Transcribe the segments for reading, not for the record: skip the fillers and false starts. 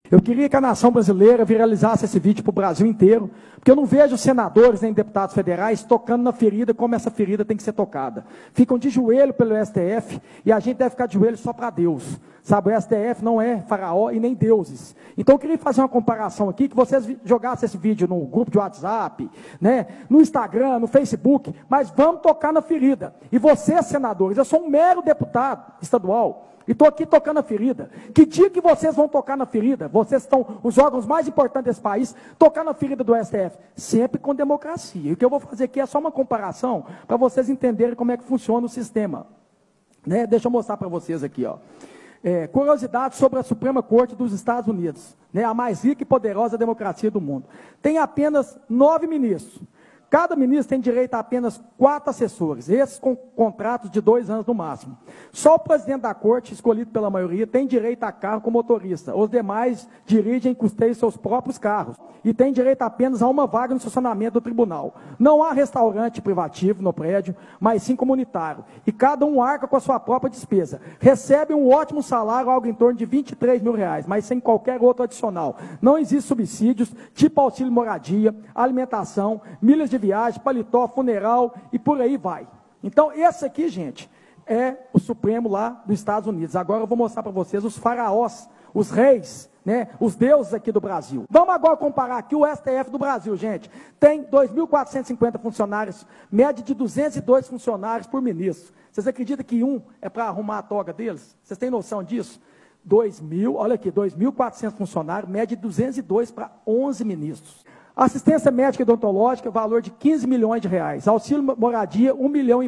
Eu queria que a nação brasileira viralizasse esse vídeo para o Brasil inteiro, porque eu não vejo senadores nem deputados federais tocando na ferida como essa ferida tem que ser tocada. Ficam de joelho pelo STF e a gente deve ficar de joelho só para Deus. Sabe, o STF não é faraó e nem deuses. Então eu queria fazer uma comparação aqui, que vocês jogassem esse vídeo no grupo de WhatsApp, né, no Instagram, no Facebook, mas vamos tocar na ferida. E vocês, senadores, eu sou um mero deputado estadual, e estou aqui tocando a ferida. Que dia que vocês vão tocar na ferida? Vocês estão, os órgãos mais importantes desse país, tocar na ferida do STF. Sempre com democracia. E o que eu vou fazer aqui é só uma comparação, para vocês entenderem como é que funciona o sistema. Né? Deixa eu mostrar para vocês aqui, ó. Curiosidades sobre a Suprema Corte dos Estados Unidos, né? A mais rica e poderosa democracia do mundo. Tem apenas 9 ministros. Cada ministro tem direito a apenas 4 assessores, esses com contratos de 2 anos no máximo. Só o presidente da corte, escolhido pela maioria, tem direito a carro com motorista. Os demais dirigem e custeiam seus próprios carros. E tem direito apenas a uma vaga no estacionamento do tribunal. Não há restaurante privativo no prédio, mas sim comunitário. E cada um arca com a sua própria despesa. Recebe um ótimo salário, algo em torno de R$23 mil, mas sem qualquer outro adicional. Não existe subsídios, tipo auxílio moradia, alimentação, milhas de viagem, paletó, funeral e por aí vai. Então, esse aqui, gente, é o Supremo lá dos Estados Unidos. Agora eu vou mostrar para vocês os faraós, os reis, né, os deuses aqui do Brasil. Vamos agora comparar aqui o STF do Brasil, gente. Tem 2.450 funcionários, média de 202 funcionários por ministro. Vocês acreditam que um é para arrumar a toga deles? Vocês têm noção disso? 2.000, olha aqui, 2.400 funcionários, média de 202 para 11 ministros. Assistência médica e odontológica, valor de R$15 milhões. Auxílio moradia, R$1,5 milhão.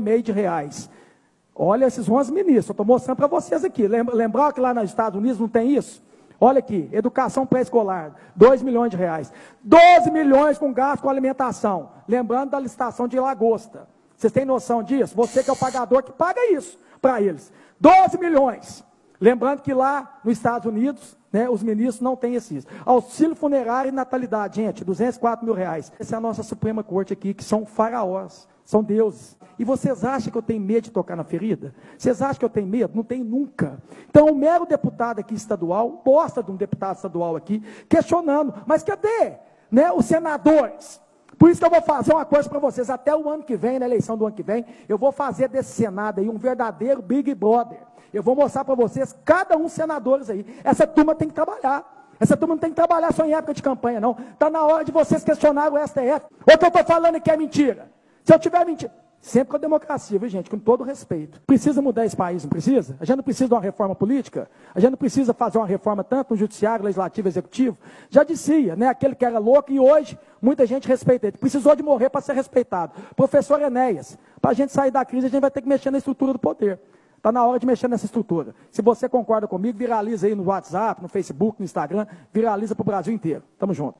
Olha esses 11 ministros, eu estou mostrando para vocês aqui. Lembrar que lá nos Estados Unidos não tem isso? Olha aqui, educação pré-escolar, R$2 milhões. 12 milhões com gasto com alimentação. Lembrando da licitação de lagosta. Vocês têm noção disso? Você que é o pagador que paga isso para eles. 12 milhões. Lembrando que lá nos Estados Unidos, né, os ministros não têm esses. Auxílio funerário e natalidade, gente, R$204 mil. Essa é a nossa Suprema Corte aqui, que são faraós, são deuses. E vocês acham que eu tenho medo de tocar na ferida? Vocês acham que eu tenho medo? Não tenho nunca. Então, o mero deputado aqui estadual, gosta de um deputado estadual aqui, questionando, mas cadê, né, os senadores? Por isso que eu vou fazer uma coisa para vocês, até o ano que vem, na eleição do ano que vem, eu vou fazer desse Senado aí um verdadeiro Big Brother. Eu vou mostrar para vocês, cada um senadores aí. Essa turma tem que trabalhar. Essa turma não tem que trabalhar só em época de campanha, não. Está na hora de vocês questionarem o STF. Ou que eu estou falando aqui é mentira. Se eu tiver mentira... Sempre com a democracia, viu, gente? Com todo respeito. Precisa mudar esse país, não precisa? A gente não precisa de uma reforma política? A gente não precisa fazer uma reforma tanto no judiciário, legislativo, executivo? Já dizia, né? Aquele que era louco e hoje muita gente respeita ele. Precisou de morrer para ser respeitado. Professor Enéas, para a gente sair da crise, a gente vai ter que mexer na estrutura do poder. Está na hora de mexer nessa estrutura. Se você concorda comigo, viraliza aí no WhatsApp, no Facebook, no Instagram, viraliza para o Brasil inteiro. Tamo junto.